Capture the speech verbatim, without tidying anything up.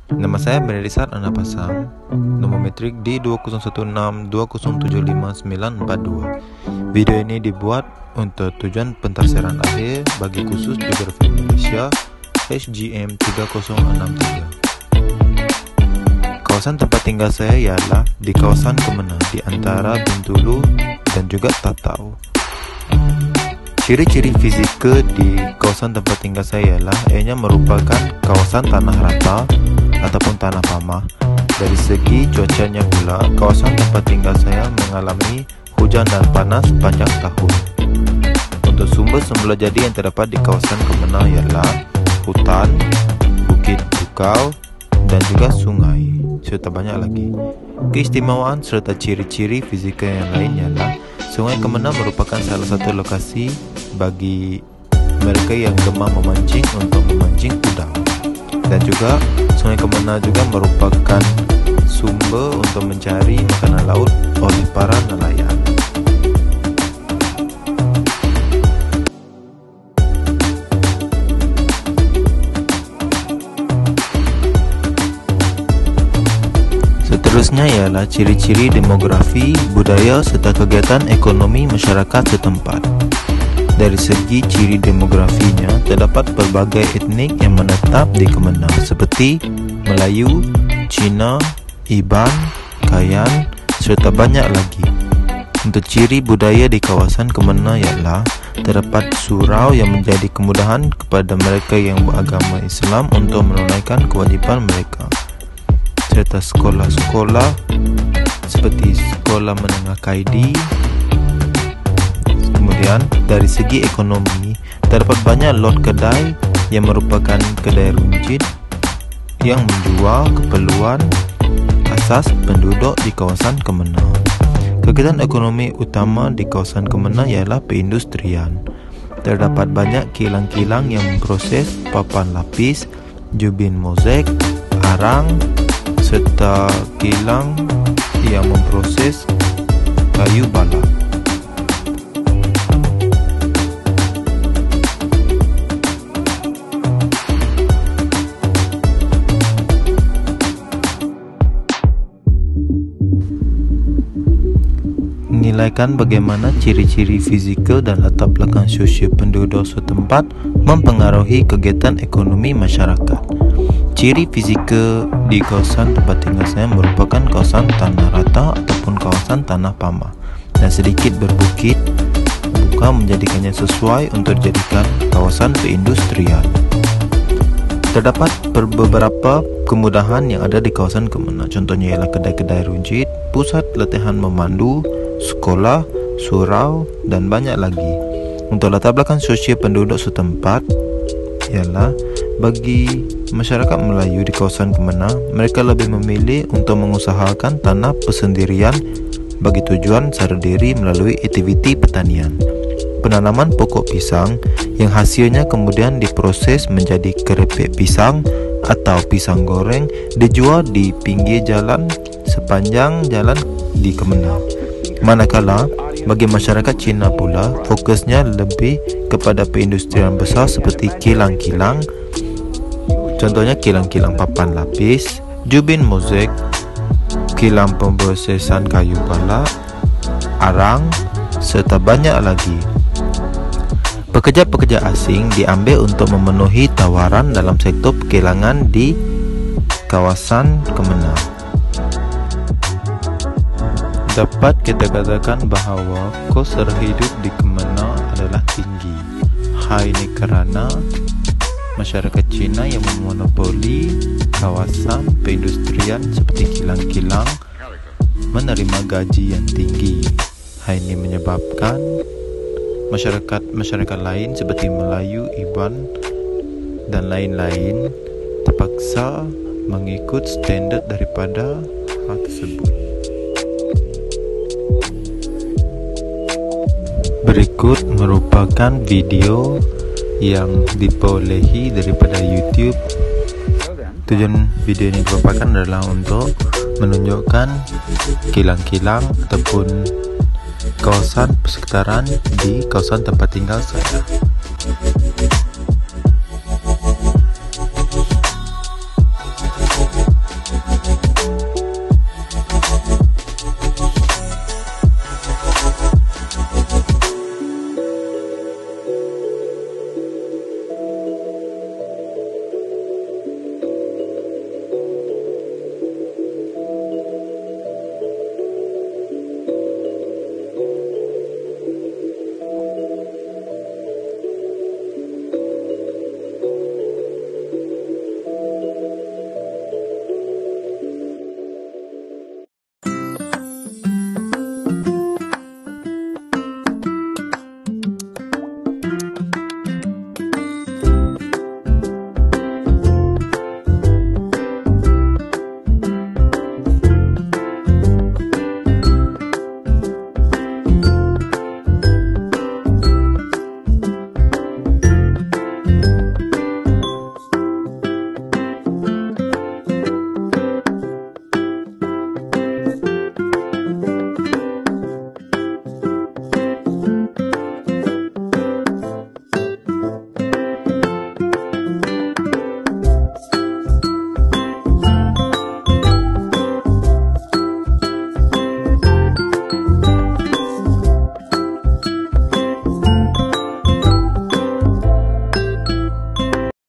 Nama saya Benedisar Anda Pasang, nomor metrik D dua nol satu enam dua nol tujuh lima sembilan empat dua. Video ini dibuat untuk tujuan penterseran akhir bagi khusus Geografi Indonesia H G M tiga nol enam tiga. Kawasan tempat tinggal saya ialah di kawasan Kemenang di antara Bintulu dan juga Tatau. Ciri-ciri fisika di kawasan tempat tinggal saya ialah ianya merupakan kawasan tanah rata ataupun tanah pamah. Dari segi cuacanya pula, kawasan tempat tinggal saya mengalami hujan dan panas sepanjang tahun. Untuk sumber semula jadi yang terdapat di kawasan Kemenang ialah hutan, bukit bukau, dan juga sungai, serta banyak lagi. Keistimewaan serta ciri-ciri fisika yang lain ialah Sungai Kemenang merupakan salah satu lokasi bagi mereka yang gemar memancing untuk memancing udang. Dan juga Sungai Kemenang juga merupakan sumber untuk mencari makanan laut oleh para nelayan. Seterusnya ialah ciri-ciri demografi, budaya, serta kegiatan ekonomi masyarakat setempat. Dari segi ciri demografinya, terdapat berbagai etnik yang menetap di Kemenang seperti Melayu, Cina, Iban, Kayan, serta banyak lagi. Untuk ciri budaya di kawasan Kemenang ialah terdapat surau yang menjadi kemudahan kepada mereka yang beragama Islam untuk menunaikan kewajipan mereka, serta sekolah-sekolah seperti sekolah menengah K I D. Kemudian dari segi ekonomi, terdapat banyak lot kedai yang merupakan kedai runcit yang menjual keperluan asas penduduk di kawasan Kemenang. Kegiatan ekonomi utama di kawasan Kemenang ialah perindustrian. Terdapat banyak kilang-kilang yang memproses papan lapis, jubin mozaik, arang, serta kilang yang memproses kayu balak. Menilaikan bagaimana ciri-ciri fizikal dan latar belakang sosial penduduk setempat mempengaruhi kegiatan ekonomi masyarakat. Ciri fizika di kawasan tempat tinggal saya merupakan kawasan tanah rata ataupun kawasan tanah pamah dan sedikit berbukit, bukan menjadikannya sesuai untuk dijadikan kawasan perindustrian. Terdapat beberapa kemudahan yang ada di kawasan Kemenang, contohnya ialah kedai-kedai runcit, pusat latihan memandu, sekolah, surau, dan banyak lagi. Untuk latar belakang sosial penduduk setempat ialah bagi masyarakat Melayu di kawasan Kemenang, mereka lebih memilih untuk mengusahakan tanah persendirian bagi tujuan sara diri melalui aktiviti pertanian. Penanaman pokok pisang yang hasilnya kemudian diproses menjadi keripik pisang atau pisang goreng dijual di pinggir jalan sepanjang jalan di Kemenang. Manakala bagi masyarakat Cina pula, fokusnya lebih kepada perindustrian besar seperti kilang-kilang, contohnya kilang-kilang papan lapis, jubin mozaik, kilang pemprosesan kayu balak, arang, serta banyak lagi. Pekerja-pekerja asing diambil untuk memenuhi tawaran dalam sektor perkilangan di kawasan Kemenang. Dapat kita katakan bahawa kos sara hidup di Kemenang adalah tinggi. Hal ini kerana masyarakat Cina yang memonopoli kawasan perindustrian seperti kilang-kilang menerima gaji yang tinggi. Hal ini menyebabkan masyarakat-masyarakat lain seperti Melayu, Iban, dan lain-lain terpaksa mengikut standard daripada hal tersebut. Berikut merupakan video yang diperolehi daripada YouTube. Tujuan video ini merupakan adalah untuk menunjukkan kilang-kilang ataupun kawasan persekitaran di kawasan tempat tinggal saya.